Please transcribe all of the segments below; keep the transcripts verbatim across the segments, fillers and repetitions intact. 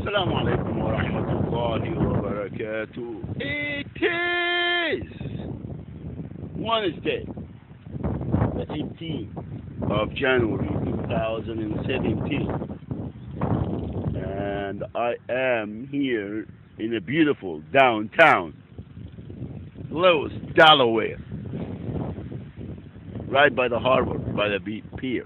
Assalamu alaikum wa rahmatullahi wa barakatuh. It is Wednesday, the eighteenth of January two thousand seventeen, and I am here in a beautiful downtown Lewis, Delaware, right by the harbor, by the pier.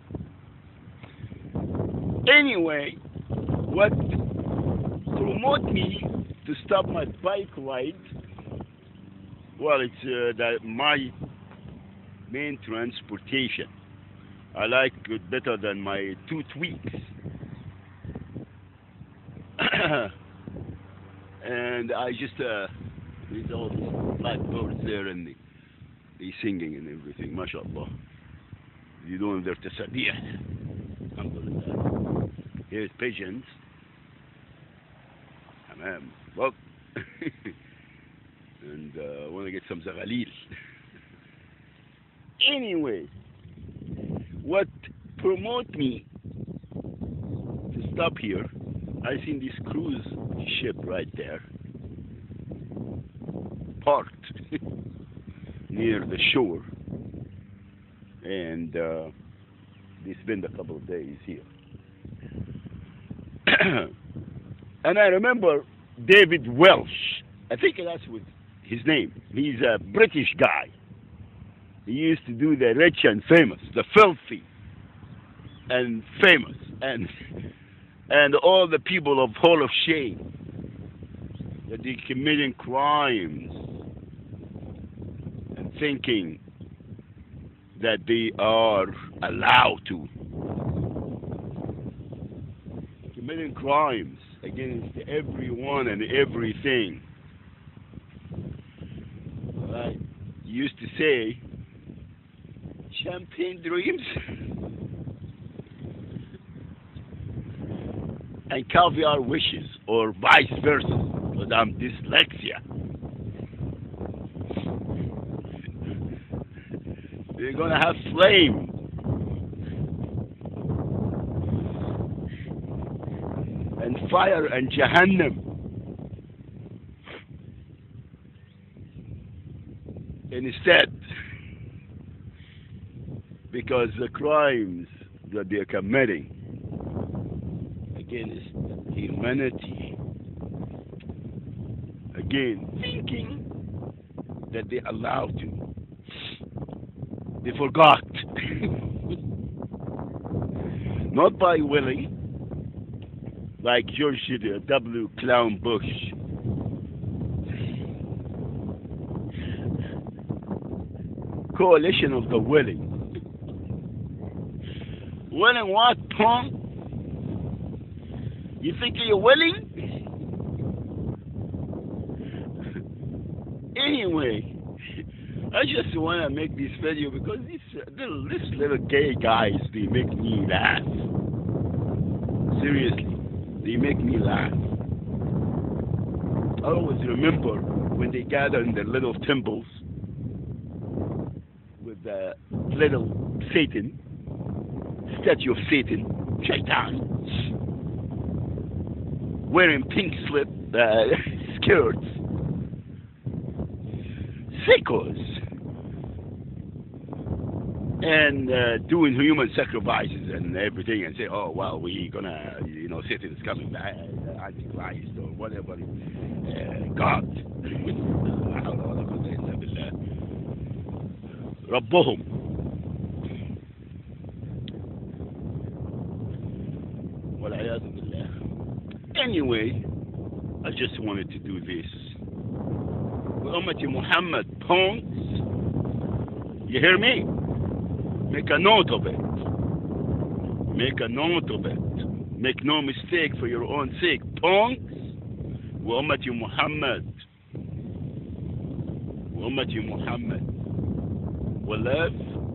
Anyway, what promoted me to stop my bike ride, well, it's uh, that my main transportation. I like it better than my two tweaks. And I just, uh, there's all these black birds there and they, they singing and everything, mashallah. You're doing their tasabih. Alhamdulillah. Here's pigeons. Tamam. Look. And uh, I want to get some zaghalil. Anyway, what promoted me to stop here, I seen this cruise ship right there, parked near the shore, and uh, they spend a couple of days here. And I remember David Welsh, I think that's what his name. He's a British guy. He used to do the rich and famous, the filthy and famous, and and all the people of Hall of Shame that they committing crimes and thinking that they are allowed to. Committing crimes against everyone and everything. Right? He used to say, champagne dreams and caviar wishes, or vice versa, because I'm dyslexia. They're gonna have flame. And fire and Jahannam. Instead, because the crimes that they are committing against humanity, again, thinking that they're allowed to, they forgot. Not by willing, like George W. Clown Bush. Coalition of the willing. Willing what, punk? You think you're willing? Anyway, I just want to make this video because these little, this little gay guys, they make me laugh. Seriously. They make me laugh. I always remember when they gather in their little temples with the little Satan, statue of Satan, Shaitan, wearing pink slip uh, skirts, sickos, and uh, doing human sacrifices and everything, and say, oh, well, we're gonna, you know, Satan's coming back, uh, Antichrist, or whatever, uh, God. ربهم. والعياذ بالله. Anyway, I just wanted to do this. Ummati Muhammad, punks, you hear me? Make a note of it. Make a note of it. Make no mistake for your own sake. Punks, wa ummati Muhammad. Wa ummati Muhammad will live,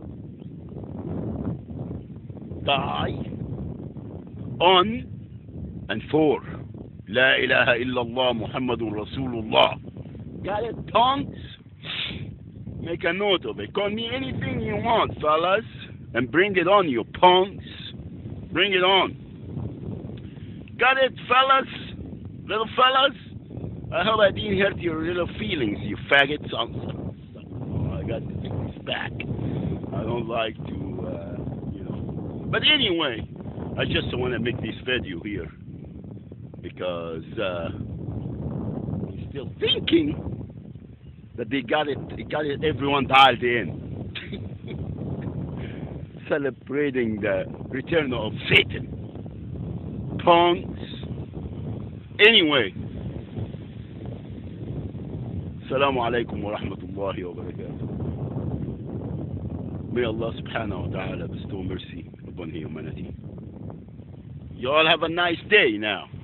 die on and for La ilaha illallah Muhammadun Rasulullah. Got it, punks? Make a note of it. Call me anything you want, fellas, and bring it on, you punks. Bring it on. Got it, fellas? Little fellas, I hope I didn't hurt your little feelings, you faggots. I'm, oh, I got to take this back. I don't like to, uh, you know. But anyway, I just want to make this video here because uh, I'm still thinking that they got it, they got it, everyone dialed in, celebrating the return of Satan. Punks. Anyway, Assalamu alaikum wa rahmatullahi wa barakatuh. May Allah subhanahu wa ta'ala bestow mercy upon humanity. You all have a nice day now.